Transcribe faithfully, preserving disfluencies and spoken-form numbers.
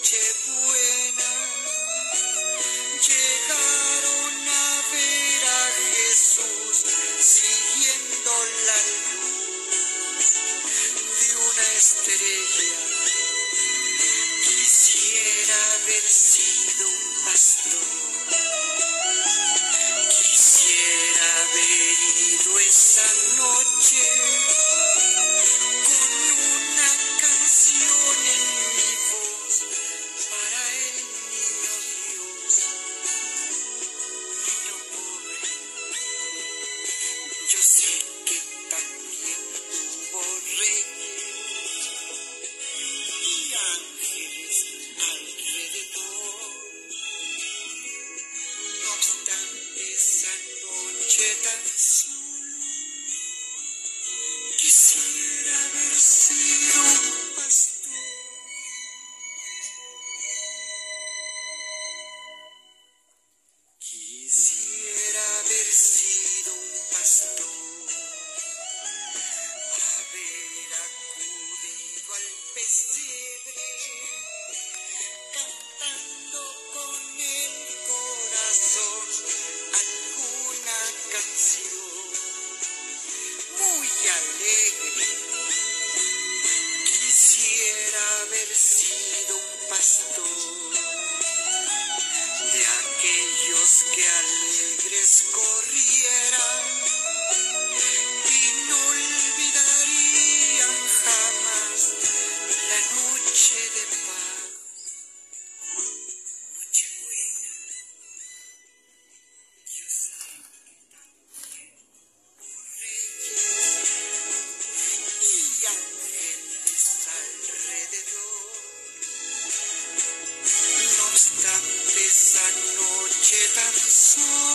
Nochebuena llegaron a ver a Jesús siguiendo la luz de una estrella. Quisiera haber sido un pastor, quisiera haber ido esa noche con una canción en mi voz para el niño Dios, niño pobre. Yo sé que también hubo reyes y ángeles alrededor. No obstante, esa noche tan solo quisiera haber sido un pastor. Quisiera haber sido un pastor, haber acudido al pesebre, cantando con el corazón alguna canción muy alegre. Quisiera haber sido un pastor de aquellos que alegres corrieran y no olvidarían jamás la noche de paz. Nochebuena, yo sé que también hubo reyes y ángeles alrededor. No obstante, esa noche tan sola